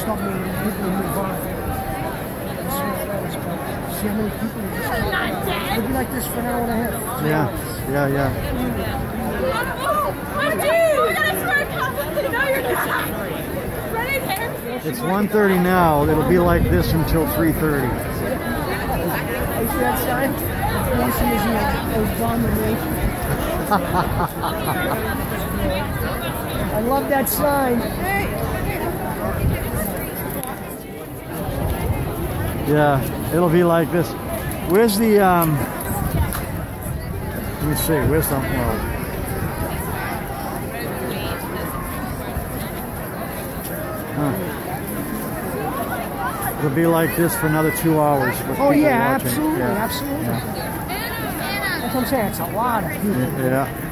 stop me when people move on. See how many people are just it'll be like this for an hour and a half. Yeah, yeah, yeah. It's 1:30 now. It'll be like this until 3:30. You see that sign? I love that sign. Yeah, it'll be like this. Where's the let me see, where's the It'll be like this for another 2 hours. Oh yeah, watching. absolutely, Yeah. absolutely. Yeah. That's what I'm saying, it's a lot of people. Yeah.